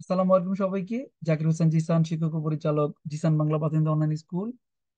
আসসালামু আলাইকুম সবাইকে। জাকির হোসেন জিসান, শিক্ষক ও পরিচালক, জিসান বাংলা প্রাথমিক অনলাইন স্কুল।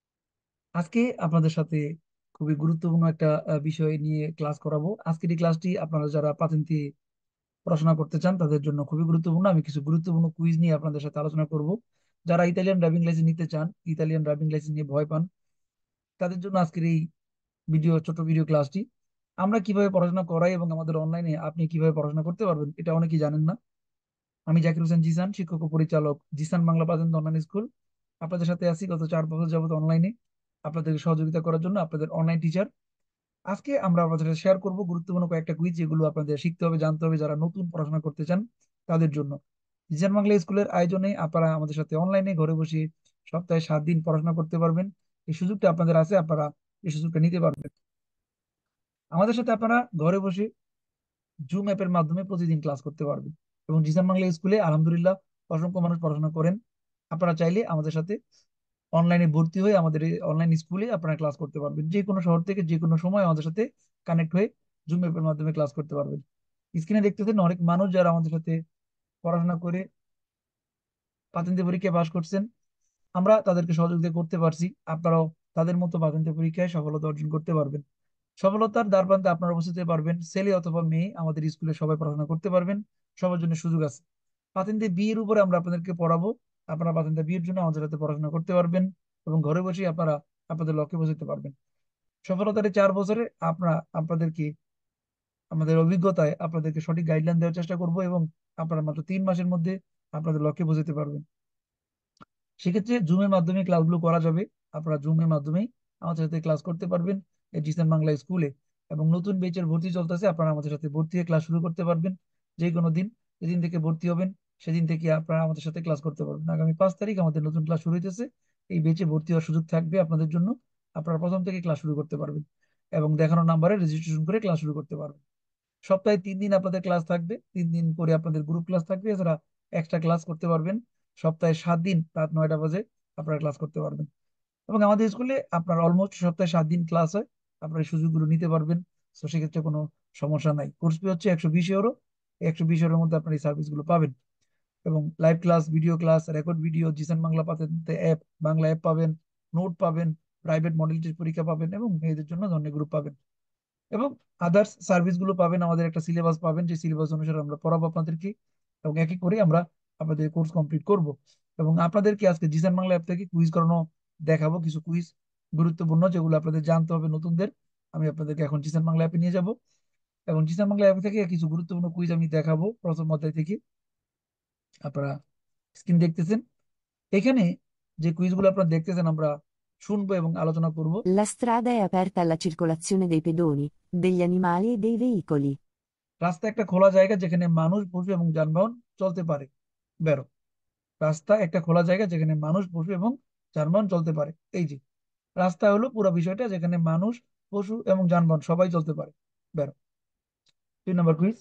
আজকে আপনাদের সাথে খুবই গুরুত্বপূর্ণ একটা বিষয় নিয়ে ক্লাস করাবো। আজকের এই ক্লাসটি আপনারা যারা প্রাথমিক পড়াশোনা করতে চান তাদের জন্য খুবই গুরুত্বপূর্ণ। আমি কিছু গুরুত্বপূর্ণ কুইজ নিয়ে আপনাদের সাথে আলোচনা করব। যারা ইতালিয়ান ড্রাইভিং লাইসেন্স নিতে চান, ইতালিয়ান ড্রাইভিং লাইসেন্স নিয়ে ভয় পান, তাদের জন্য আজকের এই ছোট ভিডিও ক্লাসটি। আমরা কিভাবে পড়াশোনা করাই এবং আমাদের অনলাইনে আপনি কিভাবে পড়াশোনা করতে পারবেন, এটা অনেকেই জানেন না। আমি জাকির হোসেন জিসান, শিক্ষক ও পরিচালক, জিসান বাংলা প্রাথমিক অনলাইন স্কুল। আপনাদের সাথে আছি গত 4 বছর যাবত অনলাইনে, আপনাদেরকে সহযোগিতা করার জন্য, আপনাদের অনলাইন টিচার। আজকে আমরা আপনাদের সাথে শেয়ার করব গুরুত্বপূর্ণ কয়েকটা কুইজ, যেগুলো আপনাদের শিখতে হবে, জানতে হবে যারা নতুন পড়াশোনা করতে চান তাদের জন্য। জিসান বাংলা স্কুলের আয়োজনে আপনারা আমাদের সাথে অনলাইনে ঘরে বসে সপ্তাহে 7 দিন পড়াশোনা করতে পারবেন। এই সুযোগটা আপনাদের আছে, আপনারা এই সুযোগটা নিতে পারবেন। আমাদের সাথে আপনারা ঘরে বসে জুম অ্যাপের মাধ্যমে প্রতিদিন ক্লাস করতে পারবেন। এবং জিসান বাংলা স্কুলে আলহামদুলিল্লাহ অসংখ্য মানুষ পড়াশোনা করেন। আপনারা চাইলে আমাদের সাথে অনলাইনে ভর্তি হয়ে আমাদের এই অনলাইন স্কুলে আপনারা ক্লাস করতে পারবেন। যে কোনো শহর থেকে যে কোনো সময় আমাদের সাথে কানেক্ট হয়ে জুম অ্যাপের মাধ্যমে ক্লাস করতে পারবেন। স্ক্রিনে দেখতেছেন অনেক মানুষ যারা আমাদের সাথে পড়াশোনা করে প্রাথমিক পরীক্ষায় পাশ করছেন। আমরা তাদেরকে সহযোগিতা করতে পারছি, আপনারাও তাদের মতো প্রাথমিক পরীক্ষায় সফলতা অর্জন করতে পারবেন। সফলতার দ্বারপ্রান্তে আপনারা উপস্থিত হতে পারবেন। ছেলে অথবা মেয়ে আমাদের স্কুলে সবাই পড়াশোনা করতে পারবেন, সবার জন্য সুযোগ আছে। প্রাথমিক বিয়ের উপরে আমরা আপনাদেরকে পড়াবো। আপনারা প্রাথমিক বিয়ের জন্য আমাদের সাথে পড়াশোনা করতে পারবেন এবং ঘরে বসে আপনারা আপনাদের লক্ষ্যে পৌঁছতে পারবেন। সফলতার এই 4 বছরে আমরা আপনাদেরকে আমাদের অভিজ্ঞতায় আপনাদেরকে সঠিক গাইডলাইন দেওয়ার চেষ্টা করব এবং আপনারা মাত্র 3 মাসের মধ্যে আপনাদের লক্ষ্যে পৌঁছতে পারবেন। সেক্ষেত্রে জুমের মাধ্যমে ক্লাসগুলো করা যাবে। আপনারা জুমের মাধ্যমেই আমাদের সাথে ক্লাস করতে পারবেন এই জিসান বাংলা স্কুলে। এবং নতুন ব্যাচের ভর্তি চলতেছে, আপনারা আমাদের সাথে ভর্তি হয়ে ক্লাস শুরু করতে পারবেন যে কোনো দিন। যেদিন থেকে ভর্তি হবেন সেদিন থেকে আপনারা আমাদের সাথে ক্লাস করতে পারবেন। আগামী 5 তারিখ আমাদের নতুন ক্লাস শুরু হইতেছে। এই ব্যাচে ভর্তি হওয়ার সুযোগ থাকবে আপনাদের জন্য। আপনারা প্রথম থেকে ক্লাস শুরু করতে পারবেন এবং দেখানো নাম্বারে রেজিস্ট্রেশন করে ক্লাস শুরু করতে পারবেন। সপ্তাহে 3 দিন আপনাদের ক্লাস থাকবে, 3 দিন করে আপনাদের গ্রুপ ক্লাস থাকবে, এছাড়া এক্সট্রা ক্লাস করতে পারবেন। সপ্তাহে 7 দিন রাত 9টা বাজে আপনারা ক্লাস করতে পারবেন। এবং আমাদের স্কুলে আপনার অলমোস্ট সপ্তাহে 7 দিন ক্লাস হয়, আপনারা এই সুযোগগুলো নিতে পারবেন। তো সেক্ষেত্রে কোনো সমস্যা নাই। কোর্স ফি হচ্ছে 120 ইউরো। 120 ইউরোর মধ্যে আপনার এই সার্ভিসগুলো পাবেন। এবং live class, video class, record video, Zisan Bangla পাতে অ্যাপ, বাংলা অ্যাপ পাবেন, নোট পাবেন, প্রাইভেট মডেল টেস্ট পরীক্ষা পাবেন এবং মেয়েদের জন্য ধরনের গ্রুপ পাবেন। এবং আদার্স সার্ভিস গুলো পাবেন। আমাদের একটা সিলেবাস পাবেন, যে সিলেবাস অনুসারে আমরা পড়াবো আপনাদেরকে এবং একই করে আমরা আপনাদের কোর্স কমপ্লিট করব। এবং আপনাদেরকে আজকে জিসান বাংলা অ্যাপ থেকে কুইজ করানো দেখাবো, কিছু কুইজ গুরুত্বপূর্ণ যেগুলো আপনাদের জানতে হবে নতুনদের। আমি আপনাদেরকে এখন জিসান বাংলা অ্যাপে নিয়ে যাব এবং জিসান বাংলা অ্যাপ থেকে কিছু গুরুত্বপূর্ণ কুইজ আমি দেখাবো প্রথম অধ্যায় থেকে। আপনারা স্ক্রিন দেখতেছেন, এখানে যে কুইজগুলো আপনারা দেখতেছেন আমরা শুনবো এবং আলোচনা করব। La strada è aperta alla circolazione dei pedoni, degli animali e dei veicoli. রাস্তা একটা খোলা জায়গা যেখানে মানুষ, পশু এবং যানবাহন চলতে পারে। বেরো। রাস্তা একটা খোলা জায়গা যেখানে মানুষ, পশু এবং যানবাহন চলতে পারে। এই যে রাস্তা হলো পুরো বিষয়টা, যেখানে মানুষ, পশু এবং যানবাহন সবাই চলতে পারে। বেরো। 2 নম্বর quiz.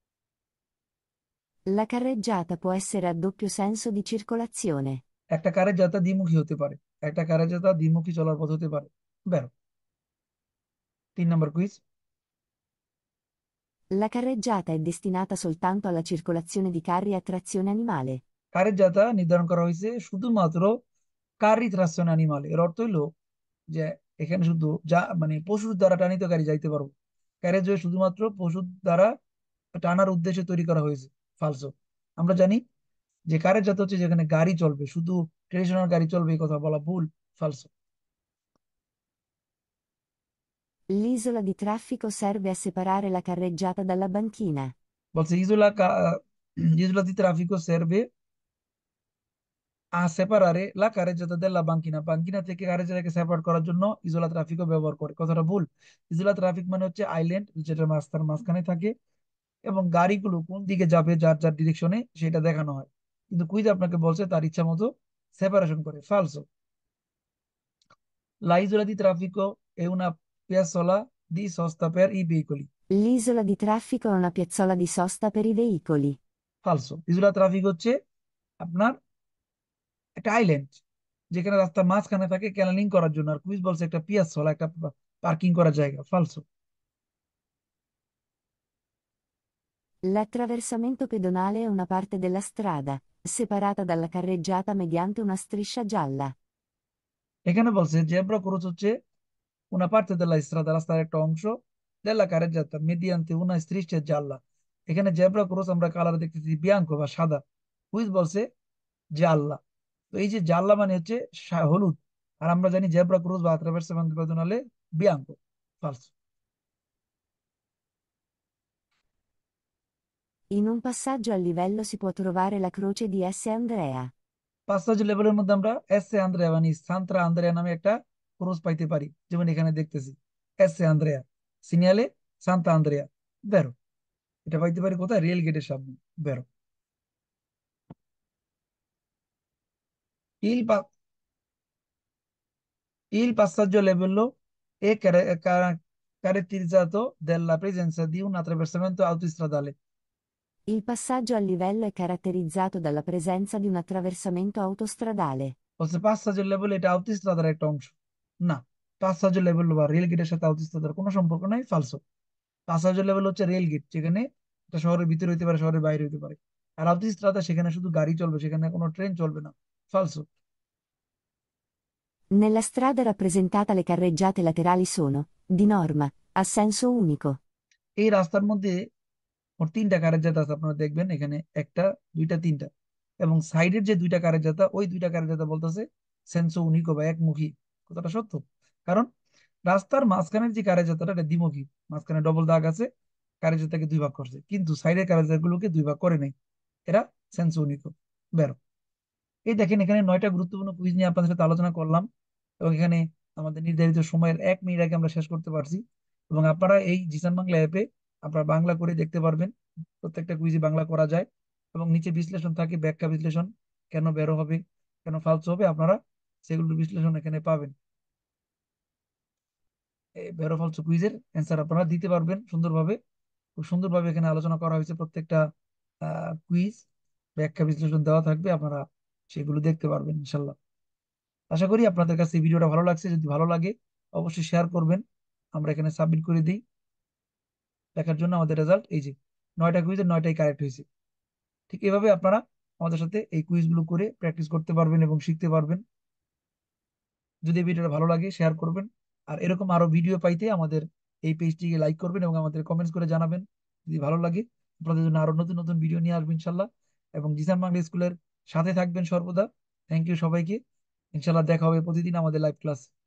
La carreggiata può essere a doppio senso di circolazione. একটা কারের যাত্রা দ্বিমুখী হতে পারে। একটা কারের যাত্রা দ্বিমুখী চলার পথ হতে পারে। বেরো। 3 নম্বর quiz. La carreggiata è destinata soltanto alla circolazione di carri a trazione animale. কারের যাত্রা নির্ধারণ করা হয়েছে শুধুমাত্র কারি ট্রাকশন অ্যানিমাল। এর অর্থ হইলো যে এখানে শুধু যা মানে পশুর দ্বারা টানিত গাড়ি যাইতে পারবো। ক্যারেজ ওয়ে শুধুমাত্র পশুর দ্বারা টানার উদ্দেশ্যে তৈরি করা হয়েছে। ফালসো। আমরা জানি যে কারের জাত হচ্ছে যেখানে গাড়ি চলবে, শুধু ট্রেডিশনাল গাড়ি চলবে, এই কথা বলা ভুল। ফালসো। L'isola di traffico serve a separare la carreggiata dalla banchina. বলছে ইজোলা দি ট্রাফিকো সেরবে সেপারারে লা কারেজাতা দেল্লা বাঙ্কিনা। বাঙ্কিনা থেকে কারেজাতাকে সেপারেট করার জন্য ইজোলা ট্রাফিকও ব্যবহার করে, কথাটা ভুল। ইজোলা ট্রাফিক মানে হচ্ছে আইল্যান্ড, যেটা রাস্তার মাঝখানে থাকে এবং গাড়িগুলো কোন দিকে যাবে যার যার ডিরেকশনে সেটা দেখানো হয়। কিন্তু কুইজ আপনাকে বলছে তার ইচ্ছা মতো সেপারেশন করে। ফালসো। La isola di traffico è una piazzola di sosta per i veicoli. L'isola di traffico è una piazzola di sosta per i veicoli. ফালসো। ইজোলা ট্রাফিক হচ্ছে আপনার একটা আইল্যান্ড, যেখানে রাস্তার মাঝখানে থাকে ক্যানেলিং করার জন্য। আর কুইজ বলছে একটা পিয়াসোলা, একটা পার্কিং করার জায়গা। ফালসো। L'attraversamento pedonale è una parte della strada, separata dalla carreggiata mediante una striscia gialla. এখানে বলছে জেব্রা ক্রস হচ্ছে una parte della strada, রাস্তার একটা অংশ, della carreggiata mediante una striscia gialla। এখানে জেব্রা ক্রস আমরা কালার দেখতেছি বিয়াঙ্কো বা সাদা, হুইচ বলছে জাল্লা। তো এই যে জাল্লা মানে হচ্ছে হলুদ, আর আমরা জানি জেব্রা ক্রস বা attraversamento pedonale বিয়াঙ্কো, ফালস। In un passaggio a livello si può trovare la croce di S. Andrea. পাঁচটা যে লেভেলের মধ্যে আমরা এস এ আন্দ্রেয়া মানে সান্ত্রা আন্দ্রেয়া নামে একটা ক্রস পাইতে পারি, যেমন এখানে দেখতেছি এস এ আন্দ্রেয়া সিনিয়ালে সান্তা আন্দ্রেয়া বেরো। এটা পাইতে পারি কোথায়? রেল গেটের সামনে বেরো। Il, pa- il passaggio a livello è caratterizzato dalla presenza di un attraversamento autostradale। Il passaggio a livello è caratterizzato dalla presenza di un attraversamento autostradale. বলছে passaggio a livello এটা autostradar একটা অংশ না। passaggio a livello বা rail গেটের সাথে autostradar কোনো সম্পর্ক নাই, ফালসো। passaggio a livello হচ্ছে রেল গেট, যেখানে এটা শহরের ভিতরে হইতে পারে, শহরের বাইরে হইতে পারে। আর autostrada সেখানে শুধু গাড়ি চলবে, সেখানে কোনো ট্রেন চলবে না, ফালসো। Nella strada rappresentata le carreggiate laterali sono, di norma, a senso unico. এই রাস্তার মধ্যে মোট তিনটা কারের জাত আছে, আপনারা দেখবেন এখানে একটা, দুইটা, তিনটা। এবং সাইডের যে দুইটা কারের জাতা, ওই দুইটা কারের জাতা বলতেছে সেন্সো উনিকো বা একমুখী। কথাটা সত্য, কারণ রাস্তার মাঝখানের যে কারের জাতাটা এটা দ্বিমুখী, মাঝখানে ডবল দাগ আছে, কারের জাতাকে দুই ভাগ করছে, কিন্তু সাইডের কারের জাতগুলোকে দুই ভাগ করে নাই। এরা সেন্সো উনিকো, বেরো। এই দেখেন এখানে 9টা গুরুত্বপূর্ণ কুইজ নিয়ে আপনাদের সাথে আলোচনা করলাম, এবং এখানে আমাদের নির্ধারিত সময়ের 1 মিনিট আগে আমরা শেষ করতে পারছি। এবং আপনারা এই জিসান বাংলা অ্যাপে আপনারা বাংলা করে দেখতে পারবেন, প্রত্যেকটা কুইজই বাংলা করা যায়। এবং নিচে বিশ্লেষণ থাকে, ব্যাখ্যা বিশ্লেষণ, কেন বেরো হবে, কেন ফালতু হবে, আপনারা সেগুলোর বিশ্লেষণ এখানে পাবেন। এই বেরো ফালতু কুইজের অ্যান্সার আপনারা দিতে পারবেন সুন্দরভাবে। খুব সুন্দরভাবে এখানে আলোচনা করা হয়েছে, প্রত্যেকটা কুইজ ব্যাখ্যা বিশ্লেষণ দেওয়া থাকবে, আপনারা সেগুলো দেখতে পারবেন ইনশাল্লাহ। আশা করি আপনাদের কাছে এই ভিডিওটা ভালো লাগছে। যদি ভালো লাগে অবশ্যই শেয়ার করবেন। আমরা এখানে সাবমিট করে দিই দেখার জন্য আমাদের রেজাল্ট। এই যে 9টা কুইজের 9টাই কারেক্ট হয়েছে। ঠিক এভাবে আপনারা আমাদের সাথে এই কুইজগুলো করে প্র্যাকটিস করতে পারবেন এবং শিখতে পারবেন। যদি এই ভিডিওটা ভালো লাগে শেয়ার করবেন। আর এরকম আরো ভিডিও পাইতে আমাদের এই পেজটিকে লাইক করবেন এবং আমাদের কমেন্টস করে জানাবেন যদি ভালো লাগে। আপনাদের জন্য আরো নতুন নতুন ভিডিও নিয়ে আসবেন ইনশাল্লাহ। এবং জিসান বাংলা স্কুলের সাথে থাকবেন সর্বদা। থ্যাংক ইউ সবাইকে। ইনশাল্লাহ দেখা হবে প্রতিদিন আমাদের লাইভ ক্লাস।